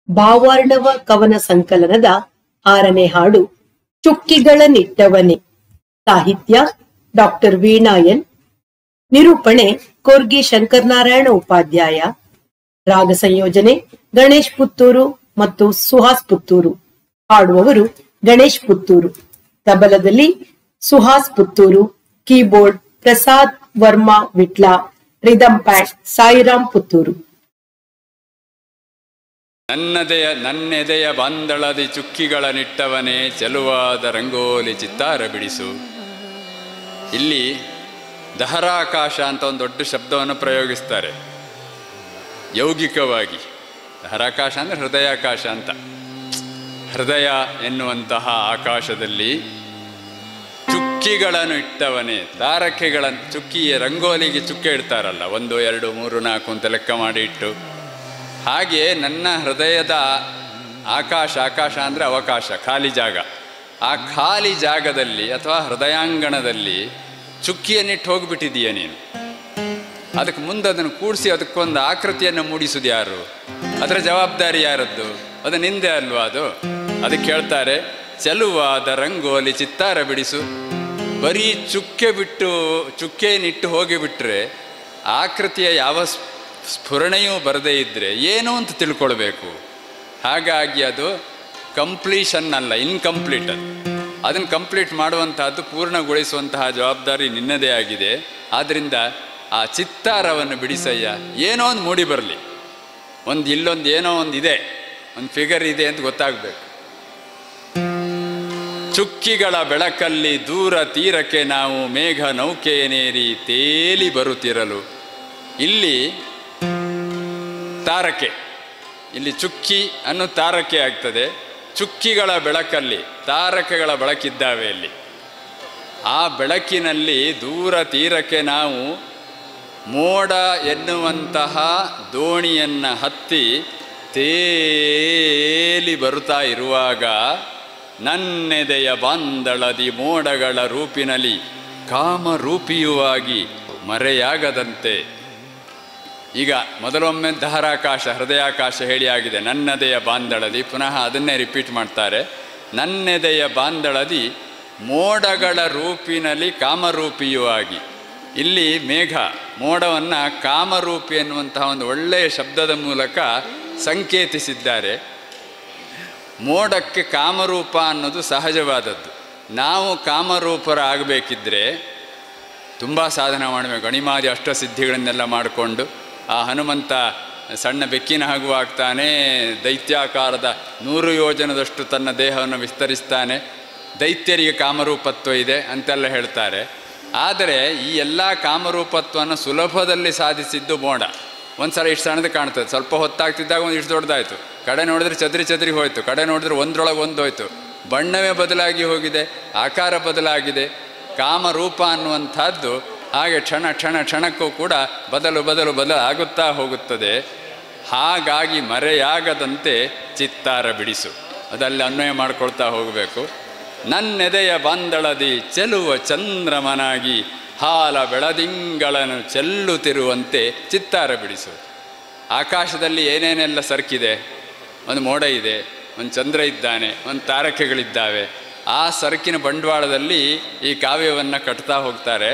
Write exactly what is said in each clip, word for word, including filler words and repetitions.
ಭಾವಾರ್ಣವ ಕವನ ಸಂಕಲನದ ಆರನೇ ಹಾಡು ಚುಕ್ಕಿಗಳ ನಿಟ್ಟವನೆ. ಸಾಹಿತ್ಯ ಡಾಕ್ಟರ್ ವೀಣಾಯನ್. ನಿರೂಪಣೆ ಕೊರ್ಗಿ ಶಂಕರನಾರಾಯಣ ಉಪಾಧ್ಯಾಯ. ರಾಗ ಸಂಯೋಜನೆ ಗಣೇಶ್ ಪುತ್ತೂರು ಮತ್ತು ಸುಹಾಸ್ ಪುತ್ತೂರು. ಹಾಡುವವರು ಗಣೇಶ್ ಪುತ್ತೂರು. ತಬಲದಲ್ಲಿ Suhas Puttur. Keyboard Prasad Varma Vitla. Rhythm pad Sairam Puttur. ನನ್ನದೆಯ ನನ್ನೆದೆಯ ಬಾಂದಳದಿ ಚುಕ್ಕಿಗಳ ನಿಟ್ಟವನೇ, ಚೆಲುವಾದ ರಂಗೋಲಿ ಚಿತ್ತಾರ ಬಿಡಿಸು. ಇಲ್ಲಿ ದಹರಾಕಾಶ ಅಂತ ಒಂದು ದೊಡ್ಡ ಶಬ್ದವನ್ನು ಪ್ರಯೋಗಿಸ್ತಾರೆ ಯೌಗಿಕವಾಗಿ. ದಹರಾಕಾಶ ಅಂದರೆ ಹೃದಯಾಕಾಶ ಅಂತ. ಹೃದಯ ಎನ್ನುವಂತಹ ಆಕಾಶದಲ್ಲಿ ಚುಕ್ಕಿಗಳನ್ನು ಇಟ್ಟವನೇ, ತಾರಕೆಗಳನ್ನು, ಚುಕ್ಕಿಯ ರಂಗೋಲಿಗೆ ಚುಕ್ಕೆ ಇಡ್ತಾರಲ್ಲ, ಒಂದು ಎರಡು ಮೂರು ನಾಲ್ಕು ಅಂತ ಲೆಕ್ಕ ಮಾಡಿ ಇಟ್ಟು, ಹಾಗೆ ನನ್ನ ಹೃದಯದ ಆಕಾಶ, ಆಕಾಶ ಅಂದರೆ ಅವಕಾಶ, ಖಾಲಿ ಜಾಗ, ಆ ಖಾಲಿ ಜಾಗದಲ್ಲಿ ಅಥವಾ ಹೃದಯಾಂಗಣದಲ್ಲಿ ಚುಕ್ಕಿಯನ್ನಿಟ್ಟು ಹೋಗಿಬಿಟ್ಟಿದೀಯ ನೀನು. ಅದಕ್ಕೆ ಮುಂದೆ ಅದನ್ನು ಕೂಡಿಸಿ ಅದಕ್ಕೊಂದು ಆಕೃತಿಯನ್ನು ಮೂಡಿಸೋದು ಯಾರು? ಅದರ ಜವಾಬ್ದಾರಿ ಯಾರದ್ದು? ಅದು ನಿಂದೆ ಅಲ್ವಾ ಅದು? ಅದಕ್ಕೆ ಹೇಳ್ತಾರೆ ಚೆಲುವಾದ ರಂಗೋಲಿ ಚಿತ್ತಾರ ಬಿಡಿಸು. ಬರೀ ಚುಕ್ಕೆ ಬಿಟ್ಟು ಚುಕ್ಕೆಯನ್ನಿಟ್ಟು ಹೋಗಿಬಿಟ್ರೆ ಆಕೃತಿಯ ಯಾವ ಸ್ಫುರಣೆಯೂ ಬರದೇ ಇದ್ದರೆ ಏನು ಅಂತ ತಿಳ್ಕೊಳ್ಬೇಕು. ಹಾಗಾಗಿ ಅದು ಕಂಪ್ಲೀಷನ್ ಅಲ್ಲ, ಇನ್ಕಂಪ್ಲೀಟ್. ಅದು ಅದನ್ನು ಕಂಪ್ಲೀಟ್ ಮಾಡುವಂತಹದ್ದು, ಪೂರ್ಣಗೊಳಿಸುವಂತಹ ಜವಾಬ್ದಾರಿ ನಿನ್ನದೇ ಆಗಿದೆ. ಆದ್ದರಿಂದ ಆ ಚಿತ್ತಾರವನ್ನು ಬಿಡಿಸಯ್ಯ. ಏನೋ ಒಂದು ಮೂಡಿ ಬರಲಿ, ಒಂದು ಇಲ್ಲೊಂದು ಏನೋ ಒಂದು ಇದೆ, ಒಂದು ಫಿಗರ್ ಇದೆ ಅಂತ ಗೊತ್ತಾಗಬೇಕು. ಚುಕ್ಕಿಗಳ ಬೆಳಕಲ್ಲಿ ದೂರ ತೀರಕ್ಕೆ ನಾವು ಮೇಘ ನೌಕೆಯನೇರಿ ತೇಲಿ ಬರುತ್ತಿರಲು. ಇಲ್ಲಿ ತಾರಕೆ, ಇಲ್ಲಿ ಚುಕ್ಕಿ ಅನ್ನೋ ತಾರಕೆ ಆಗ್ತದೆ. ಚುಕ್ಕಿಗಳ ಬೆಳಕಲ್ಲಿ ತಾರಕೆಗಳ ಬೆಳಕಿದ್ದಾವೆ ಇಲ್ಲಿ. ಆ ಬೆಳಕಿನಲ್ಲಿ ದೂರ ತೀರಕ್ಕೆ ನಾವು ಮೋಡ ಎನ್ನುವಂತಹ ದೋಣಿಯನ್ನು ಹತ್ತಿ ತೇಲಿ ಬರುತ್ತಾ ಇರುವಾಗ ನನ್ನೆದೆಯ ಬಾಂದಳದಿ ಮೋಡಗಳ ರೂಪಿನಲ್ಲಿ ಕಾಮರೂಪಿಯುವಾಗಿ ಮರೆಯಾಗದಂತೆ. ಈಗ ಮೊದಲೊಮ್ಮೆ ದಹರಾಕಾಶ, ಹೃದಯಾಕಾಶ ಹೇಳಿ ಆಗಿದೆ. ನನ್ನದೆಯ ಬಾಂದಳದಿ, ಪುನಃ ಅದನ್ನೇ ರಿಪೀಟ್ ಮಾಡ್ತಾರೆ. ನನ್ನೆದೆಯ ಬಾಂದಳದಿ ಮೋಡಗಳ ರೂಪಿನಲ್ಲಿ ಕಾಮರೂಪಿಯುವಾಗಿ. ಇಲ್ಲಿ ಮೇಘ ಮೋಡವನ್ನು ಕಾಮರೂಪಿ ಎನ್ನುವಂತಹ ಒಂದು ಒಳ್ಳೆಯ ಶಬ್ದದ ಮೂಲಕ ಸಂಕೇತಿಸಿದ್ದಾರೆ. ಮೋಡಕ್ಕೆ ಕಾಮರೂಪ ಅನ್ನೋದು ಸಹಜವಾದದ್ದು. ನಾವು ಕಾಮರೂಪರಾಗಬೇಕಿದ್ರೆ ತುಂಬ ಸಾಧನ ಮಾಡಬೇಕು. ಅಣಿಮಾದಿ ಅಷ್ಟಸಿದ್ಧಿಗಳನ್ನೆಲ್ಲ ಮಾಡಿಕೊಂಡು ಆ ಹನುಮಂತ ಸಣ್ಣ ಬೆಕ್ಕಿನ ಹಾಗೂ ಆಗ್ತಾನೆ, ದೈತ್ಯಾಕಾರದ ನೂರು ಯೋಜನದಷ್ಟು ತನ್ನ ದೇಹವನ್ನು ವಿಸ್ತರಿಸ್ತಾನೆ, ದೈತ್ಯರಿಗೆ ಕಾಮರೂಪತ್ವ ಇದೆ ಅಂತೆಲ್ಲ ಹೇಳ್ತಾರೆ. ಆದರೆ ಈ ಎಲ್ಲ ಕಾಮರೂಪತ್ವವನ್ನು ಸುಲಭದಲ್ಲಿ ಸಾಧಿಸಿದ್ದು ಮೋಡ. ಒಂದು ಸಲ ಇಷ್ಟು ಸಣ್ಣದು ಕಾಣ್ತದೆ, ಸ್ವಲ್ಪ ಹೊತ್ತಾಗ್ತಿದ್ದಾಗ ಒಂದು ಇಷ್ಟು ದೊಡ್ಡದಾಯಿತು, ಕಡೆ ನೋಡಿದ್ರೆ ಚದ್ರಿ ಚದ್ರಿ ಹೋಯಿತು, ಕಡೆ ನೋಡಿದ್ರೆ ಒಂದರೊಳಗೆ ಒಂದು ಹೋಯ್ತು, ಬಣ್ಣವೇ ಬದಲಾಗಿ ಹೋಗಿದೆ, ಆಕಾರ ಬದಲಾಗಿದೆ. ಕಾಮರೂಪ ಅನ್ನುವಂಥದ್ದು ಹಾಗೆ ಕ್ಷಣ ಕ್ಷಣ ಕ್ಷಣಕ್ಕೂ ಕೂಡ ಬದಲು ಬದಲು ಬದಲು ಆಗುತ್ತಾ ಹೋಗುತ್ತದೆ. ಹಾಗಾಗಿ ಮರೆಯಾಗದಂತೆ ಚಿತ್ತಾರ ಬಿಡಿಸು, ಅದರಲ್ಲಿ ಅನ್ವಯ ಮಾಡಿಕೊಳ್ತಾ ಹೋಗಬೇಕು. ನನ್ನೆದೆಯ ಬಾಂದಳದಿ ಚೆಲುವ ಚಂದ್ರಮನಾಗಿ ಹಾಲ ಬೆಳದಿಂಗಳನ್ನು ಚೆಲ್ಲುತ್ತಿರುವಂತೆ ಚಿತ್ತಾರ ಬಿಡಿಸು. ಆಕಾಶದಲ್ಲಿ ಏನೇನೆಲ್ಲ ಸರ್ಕಿದೆ, ಒಂದು ಮೋಡ ಇದೆ, ಒಂದು ಚಂದ್ರ ಇದ್ದಾನೆ, ಒಂದು ತಾರಕೆಗಳಿದ್ದಾವೆ. ಆ ಸರಕಿನ ಬಂಡವಾಳದಲ್ಲಿ ಈ ಕಾವ್ಯವನ್ನು ಕಟ್ತಾ ಹೋಗ್ತಾರೆ.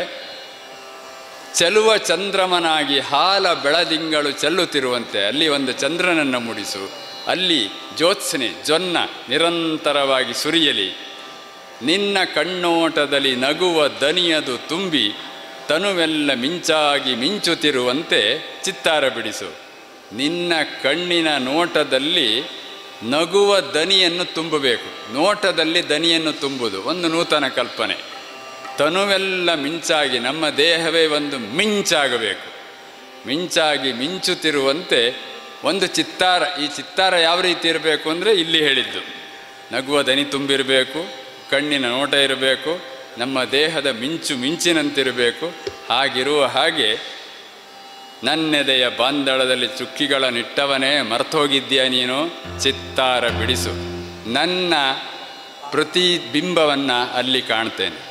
ಚೆಲುವ ಚಂದ್ರಮನಾಗಿ ಹಾಲ ಬೆಳದಿಂಗಳು ಚೆಲ್ಲುತ್ತಿರುವಂತೆ ಅಲ್ಲಿ ಒಂದು ಚಂದ್ರನನ್ನು ಮೂಡಿಸು. ಅಲ್ಲಿ ಜ್ಯೋತ್ಸನೆ ಜೊನ್ನ ನಿರಂತರವಾಗಿ ಸುರಿಯಲಿ. ನಿನ್ನ ಕಣ್ಣೋಟದಲ್ಲಿ ನಗುವ ದನಿಯದು ತುಂಬಿ ತನುವೆಲ್ಲ ಮಿಂಚಾಗಿ ಮಿಂಚುತ್ತಿರುವಂತೆ ಚಿತ್ತಾರ ಬಿಡಿಸು. ನಿನ್ನ ಕಣ್ಣಿನ ನೋಟದಲ್ಲಿ ನಗುವ ದನಿಯನ್ನು ತುಂಬಬೇಕು. ನೋಟದಲ್ಲಿ ದನಿಯನ್ನು ತುಂಬುವುದು ಒಂದು ನೂತನ ಕಲ್ಪನೆ. ತನುವೆಲ್ಲ ಮಿಂಚಾಗಿ, ನಮ್ಮ ದೇಹವೇ ಒಂದು ಮಿಂಚಾಗಬೇಕು. ಮಿಂಚಾಗಿ ಮಿಂಚುತ್ತಿರುವಂತೆ ಒಂದು ಚಿತ್ತಾರ. ಈ ಚಿತ್ತಾರ ಯಾವ ರೀತಿ ಇರಬೇಕು ಅಂದರೆ ಇಲ್ಲಿ ಹೇಳಿದ್ದು, ನಗುವ ದನಿ ತುಂಬಿರಬೇಕು, ಕಣ್ಣಿನ ನೋಟ ಇರಬೇಕು, ನಮ್ಮ ದೇಹದ ಮಿಂಚು ಮಿಂಚಿನಂತಿರಬೇಕು. ಹಾಗಿರುವ ಹಾಗೆ ನನ್ನೆದೆಯ ಬಾಂದಳದಲ್ಲಿ ಚುಕ್ಕಿಗಳ ನಿಟ್ಟವನೇ, ಮರ್ತೋಗಿದ್ದೀಯ ನೀನು, ಚಿತ್ತಾರ ಬಿಡಿಸು. ನನ್ನ ಪ್ರತಿಬಿಂಬವನ್ನು ಅಲ್ಲಿ ಕಾಣ್ತೇನೆ.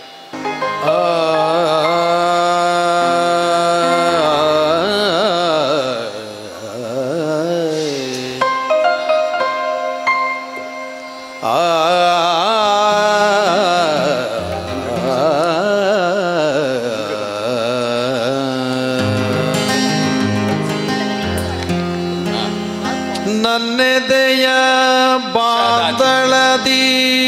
ನನ್ನೆದೆಯ ಬಾಂದಳದಿ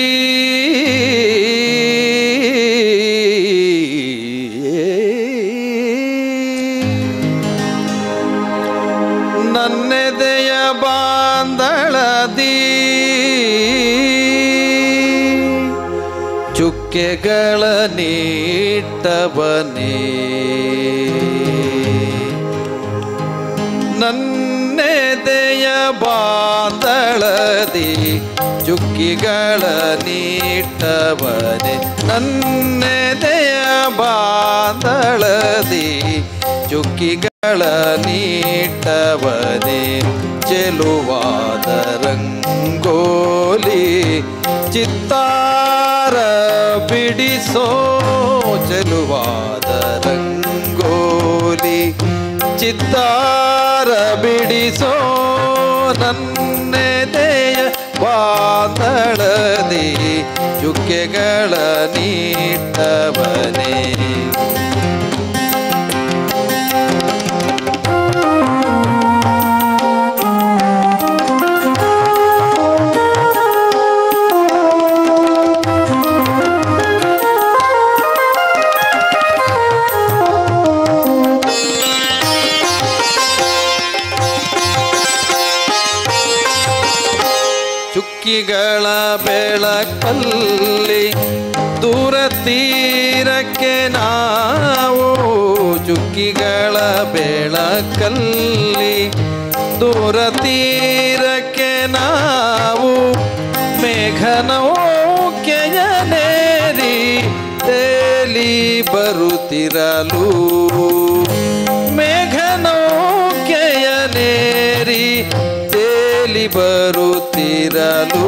ನನ್ನೆದೆಯ ಬಾಂದಳದಿ ಚುಕ್ಕೆಗಳ ನೀಟ್ಟವನೇ ನನ್ನೆದೆಯ ಬಾಂದಳದಿ ಚುಕ್ಕಿಗಳ ನೀಟ್ಟವನೇ ನನ್ನೆದೆಯ ಬಾಂದಳದಿ ಚುಕ್ಕಿಗಳ ನೀಟ್ಟವನೇ ಚೆಲುವಾದ ರಂಗೋಲಿ ಚಿತ್ತಾರ ಬಿಡಿಸೋ ಚೆಲುವಾದ ರಂಗೋಲಿ ಚಿತ್ತಾರ ಬಿಡಿಸೋ ನನ್ನೆದೆಯ ಬಾಂದಳದಿ ಚುಕ್ಕೆಗಳ ನೀಟ್ಟವನೇ ಚುಕ್ಕಿಗಳ ಬೆಳಕಲ್ಲಿ ದೂರ ತೀರಕ್ಕೆ ನಾವು ಚುಕ್ಕಿಗಳ ಬೆಳಕಲ್ಲಿ ದೂರ ತೀರಕ್ಕೆ ನಾವು ಮೇಘನೌಕೆಯನೇರಿ ತೇಲಿ ಬರುತ್ತಿರಲು ಮೇಘನೌಕೆಯನೇರಿ ತೇಲಿ ಬರುತ್ತಿರಲು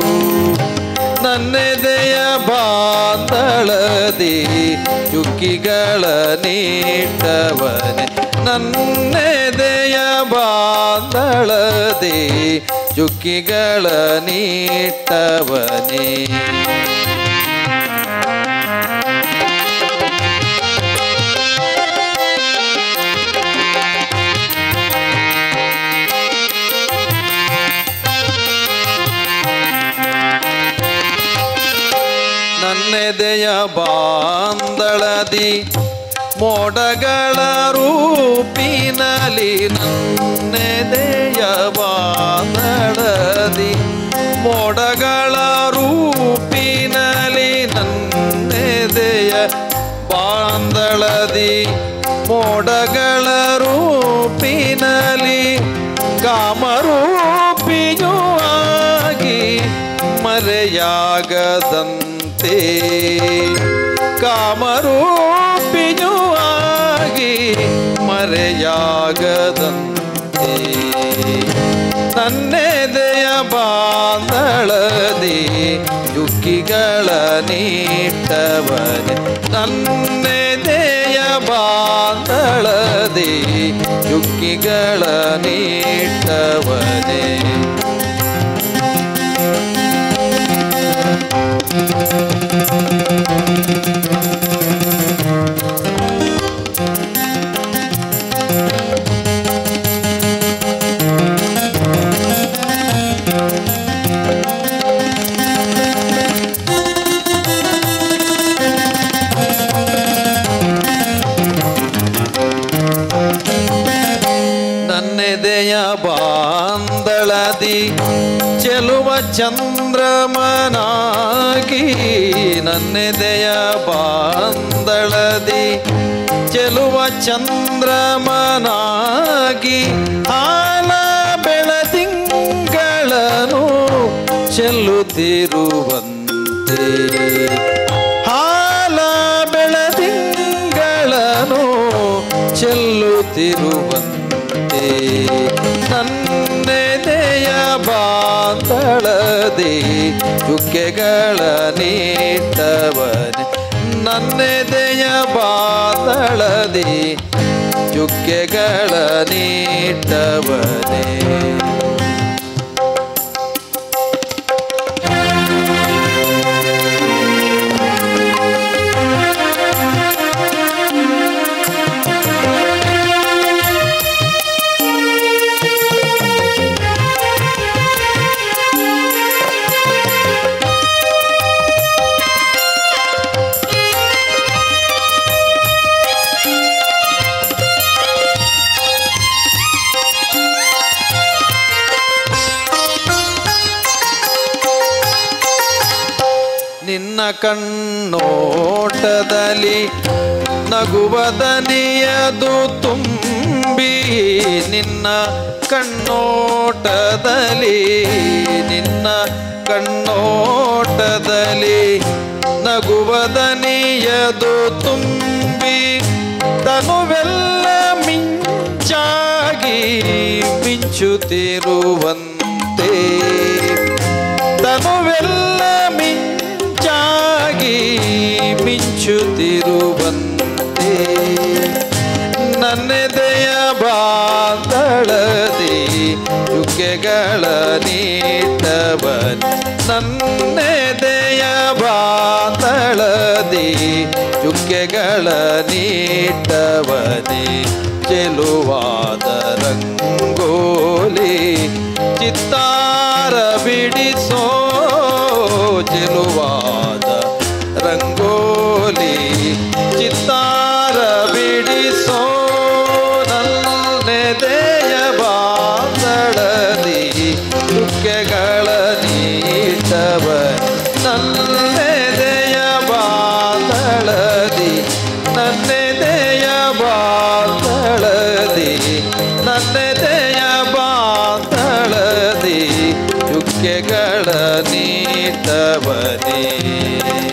ನನ್ನೆದೆಯ ಬಾಂದಳದಿ ಚುಕ್ಕಿಗಳ ನೀಟ್ಟವನೇ ನನ್ನೆದೆಯ ಬಾಂದಳದಿ ಚುಕ್ಕಿಗಳ ನೀಟ್ಟವನೇ ನನ್ನೆದೆಯ ಬಾಂದಳದಿ ಮೋಡಗಳ ರೂಪಿನಲಿ ನನ್ನೆದೆಯ ಬಾಂದಳದಿ ಮೋಡಗಳ ರೂಪಿನಲಿ ನನ್ನೆದೆಯ ಬಾಂದಳದಿ ಮೋಡಗಳ ರೂಪಿನಲಿ ಕಾಮರೂಪಿಯೂ ಆಗಿ ಮರೆಯಾಗದಂತೆ ಕಾಮರೂಪಿಯೂ ಆಗಿ ಮರೆಯಾಗದಂತೆ ನನ್ನೆದೆಯ ಬಾಂದಳದಿ ಚುಕ್ಕಿಗಳ ನೀಟ್ಟವನೇ ನನ್ನೆದೆಯ ಬಾಂದಳದಿ ಚುಕ್ಕಿಗಳ ನೀಟ್ಟವನೇ ನನ್ನೆದೆಯ ಬಾಂದಳದಿ ಚೆಲುವ ಚಂದ್ರಮನಾಗಿ ನನ್ನೆದೆಯ ಬಾಂದಳದಿ ಚೆಲುವ ಚಂದ್ರಮನಾಗಿ ಹಾಲ ಬೆಳದಿಂಗಳನು ಚೆಲ್ಲುತ್ತಿರುವಂತೆ ಹಾಲ ಬೆಳದಿಂಗಳನು ಚೆಲ್ಲುತ್ತಿರುವಂತೆ ನನ್ನೆದೆಯ ಬಾಂದಳದಿ ಚುಕ್ಕೆಗಳ ನೀಟ್ಟವನೇ ನನ್ನೆದೆಯ ಬಾಂದಳದಿ ಚುಕ್ಕೆಗಳ ನೀಟ್ಟವನೇ ನಿನ್ನ ಕಣ್ಣೋಟದಲ್ಲಿ ನಗುವದನಿಯದು ತುಂಬಿ ನಿನ್ನ ಕಣ್ಣೋಟದಲ್ಲಿ ನಿನ್ನ ಕಣ್ಣೋಟದಲ್ಲಿ ನಗುವದನಿಯದು ತುಂಬಿ ತನುವೆಲ್ಲ ಮಿಂಚಾಗಿ ಮಿಂಚುತ್ತಿರುವಂತೆ ತನುವೆಲ್ಲ ಮಿಂಚಾಗಿ ಮಿಂಚುತ್ತಿರುವಂತೆ ನನ್ನೆದೆಯ ಬಾಂದಳದಿ ಚುಕ್ಕೆಗಳ ನೀಟವನ್ ನನ್ನೆದೆಯ ಬಾಂದಳದಿ ಚುಕ್ಕೆಗಳ ನೀಟವನೇ ಚೆಲುವಾದ ರಂಗೋಲಿ ಚಿತ್ತಾರ ಬಿಡಿಸೋ ಚೆಲುವಾದ ರಂಗೋಲಿ ಚಿತ್ತಾರ ಬಿಡಿಸೋ ನನ್ನೆದೆಯ ಬಾಂದಳದಿ ಚುಕ್ಕೆಗಳ ನೀಟವ ನನ್ನೆದೆಯ ಬಾಂದಳದಿ ನನ್ನೆದೆಯ ಬಾಂದಳದಿ ನನ್ನೆದೆಯ ಬಾಂದಳದಿ ಚುಕ್ಕೆಗಳ ನೀಟವನೇ